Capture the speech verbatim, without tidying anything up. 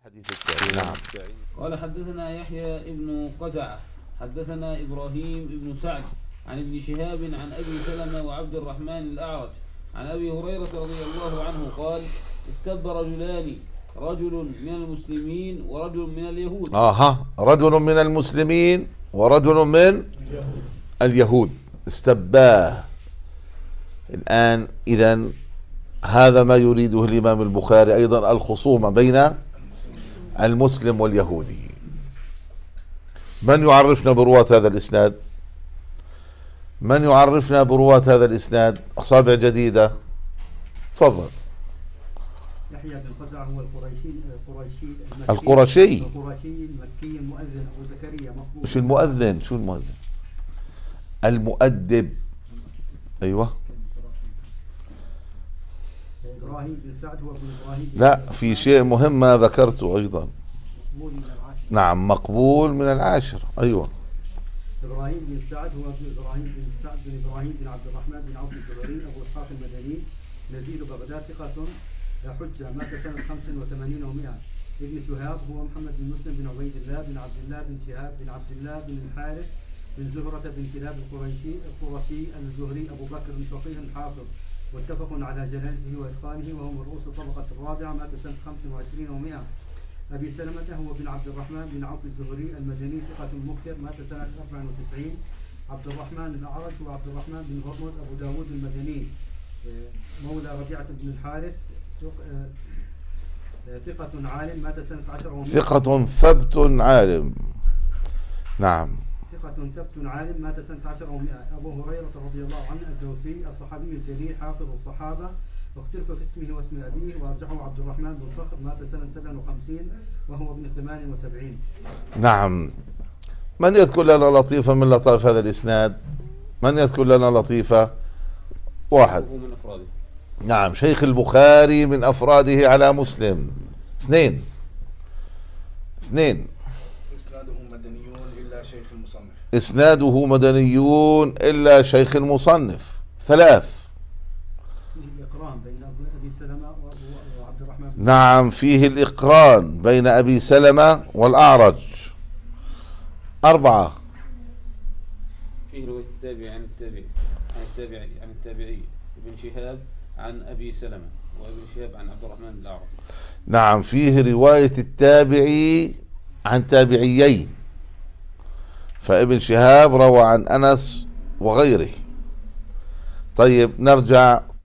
حديث التابعي. نعم. قال حدثنا يحيى ابن قزعة حدثنا إبراهيم ابن سعد عن ابن شهاب عن أبي سلمة وعبد الرحمن الأعرج عن أبي هريرة رضي الله عنه قال استب رجلان رجل من المسلمين ورجل من اليهود. آها رجل من المسلمين ورجل من اليهود استباه. الآن إذن هذا ما يريده الإمام البخاري أيضا، الخصومة بين المسلم واليهودي. من يعرفنا برواة هذا الإسناد؟ من يعرفنا برواة هذا الإسناد؟ أصابع جديدة، تفضل. يحيى بن قزعة هو القريشي القريشي القرشي القرشي المكي المؤذن أبو زكريا مقبول. مش المؤذن، شو المؤذن؟ المؤدب. أيوة. إبراهيم بن سعد هو ابن إبراهيم. لا، في شيء مهم ما ذكرته أيضا. مقبول من العاشر. نعم، مقبول من العاشر. أيوة. إبراهيم بن سعد هو ابن إبراهيم بن سعد بن إبراهيم بن عبد الرحمن بن عوف الزبري أبو إسحاق المدني نزيل بغداد ثقة حجة مات سنة خمس وثمانين ومئة. ابن شهاب هو محمد بن مسلم بن عبيد الله بن عبد الله بن شهاب بن عبد الله بن الحارث بن زهرة بن كلاب القريشي القرشي الزهري أبو بكر فقيه حافظ، واتفق على جلالته وإتقانه، وهو من رؤوس الطبقة الرابعة مات سنة خمس وعشرين ومئة. أبي سلمة هو بن عبد الرحمن بن عوف الزهري المدني ثقة مكثر مات سنة أربع وتسعين. عبد الرحمن الأعرج هو عبد الرحمن بن هرمز أبو داود المدني مولى ربيعة بن الحارث ثقة عالم مات سنة عشر ومئة. ثقة ثبت عالم. نعم. ثقة ثبت عالم مات سنة عشر ومئة. أبو هريرة رضي الله عنه الدوسي الصحابي الجليل حافظ الصحابة، واختلف في اسمه واسم أبيه، وأرجحه عبد الرحمن بن صخر مات سنة سبع وخمسين وهو ابن ثمان وسبعين. نعم. من يذكر لنا لطيفة من لطائف هذا الإسناد؟ من يذكر لنا لطيفة؟ واحد. من أفراده. نعم، شيخ البخاري من أفراده على مسلم. اثنين. اثنين. إسناده مدنيون إلا شيخ المصنف. إسناده مدنيون إلا شيخ المصنف. ثلاث. فيه الإقران بين أبي سلمة وعبد الرحمن. نعم، فيه الإقران بين أبي سلمة والأعرج. أربعة. فيه رواية التابعي عن التابعي عن التابعي عن التابعي ابن شهاب عن أبي سلمة وابن شهاب عن عبد الرحمن الأعرج. نعم، فيه رواية التابعي عن تابعيين، فابن شهاب روى عن أنس وغيره. طيب، نرجع